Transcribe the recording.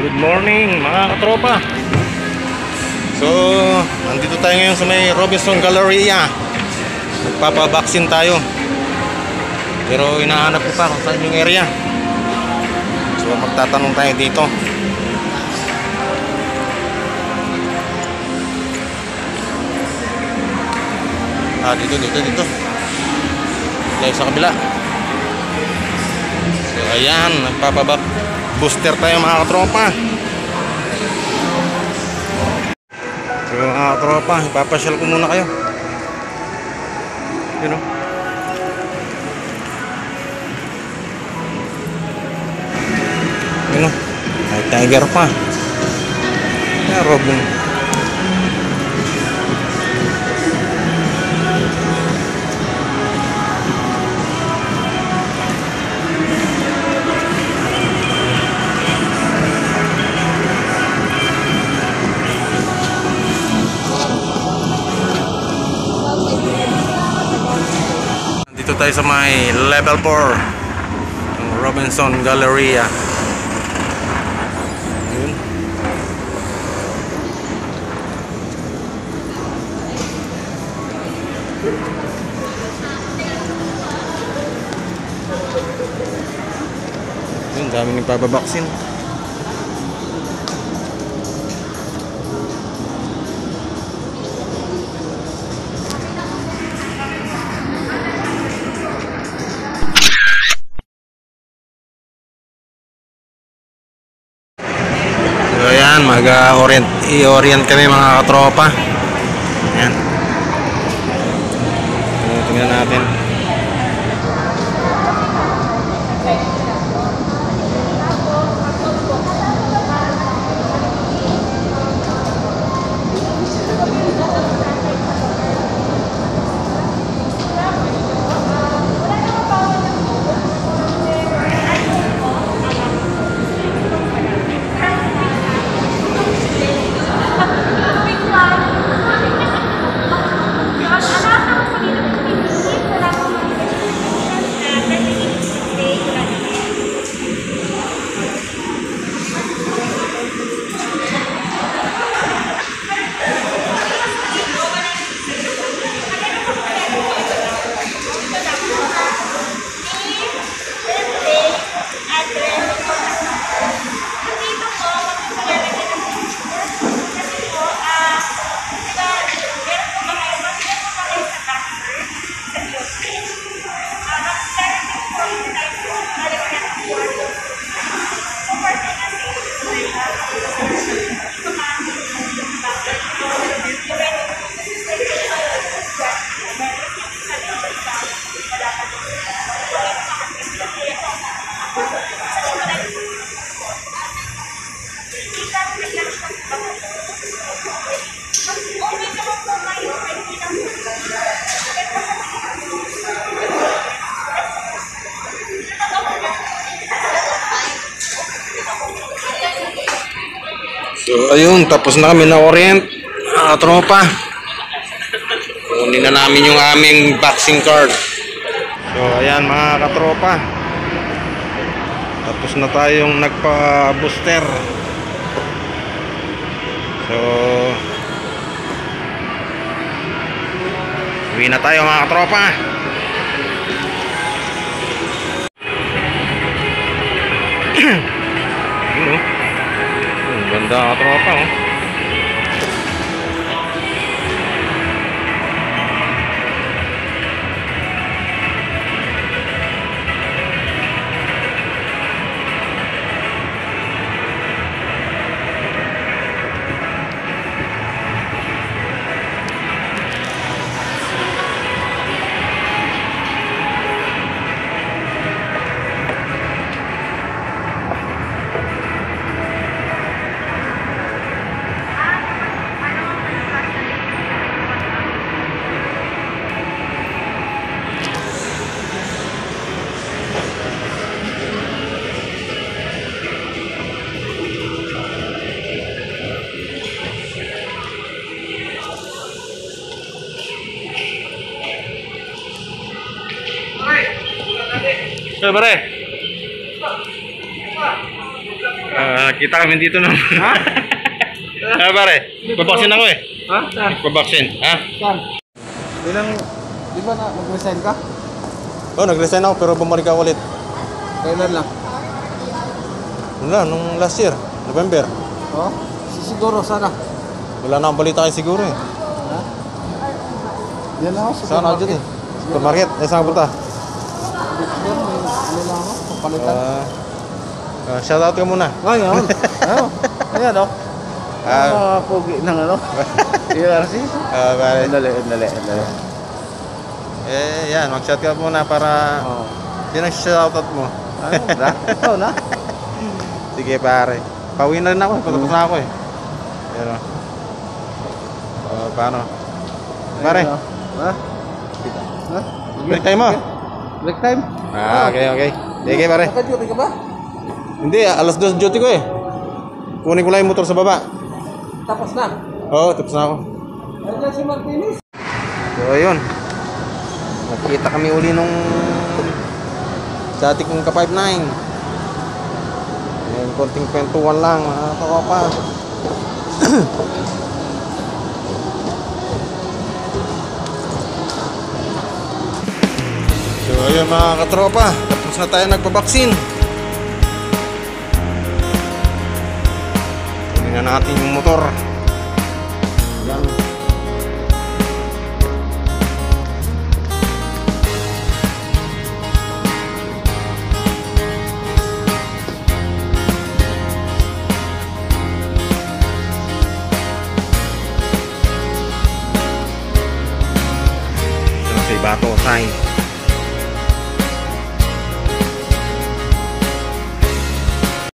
Good morning mga katropa. So, nandito tayo ngayon sa may Robinson Galleria. Magpapabaksin tayo. Pero inahanap ko pa kung saan yung area. So, magtatanong tayo dito. Dito. Tayo sa kabila. So, ayan, nagpapabak booster tayo mga katropa. So mga katropa, ipapasyal ko muna kayo. Yun o. Yun o. May tiger pa. Yan, Robin. Dito tayo sa may level 4 ng Robinson Galleria. Yun. Yun, dami nagpapabaksin. Ayan, i-orient kami mga katropa. Ayan. Tingnan natin. So ayun, tapos na kami na orient mga tropa. Kunin na namin yung aming boxing card. So ayan mga katropa, tapos na tayong nagpa-booster. So uwi na tayo mga katropa. Ganda ka tropa oh. Pare. Kita kami dito na. Ha? Pare, babaksin ako eh. Ha? Saan? Babaksin, ha? Saan? Ilang, di ba na mag-resign ka? Oh, nag-resign ako pero bumalik ako ulit. Kailan lang? Wala, nung last year, November. Oh? Siguro, sana. Wala na akong balita kayo siguro eh. Ha? Yan ako, Saan ako dyan eh? Supermarket, saan ka punta? Siguro, ano lang ako, papalitan. Shoutout ka muna. Ngayon, ano? Ayan, oh. Ah. Pogi ng ano? ERC? Pare. Dali. Yan, mag-shout ka muna para Oh. yun ang shoutout mo. Ano? Na? Ikaw na? Sige pare. Pauwi na rin ako, patapos na ako eh. Pero, paano? Pare, Ha? Ha? break time mo. Break time? Okay. Sige pare. Naka-duty ka ba? Hindi, alas 2 duty ko eh. Kunin ko lang yung motor sa baba. Tapos na. Oo, tapos na ako. Nandiyan si Martinez. So, ayun. Nakita kami uli nung dati kong ka-59. Ayun, konting kwentuhan lang, mga kakopa. So, ayun mga katropa. Tapos na tayo nagpabaksin. Kunin na natin yung motor. Yan. Si Bato Sign.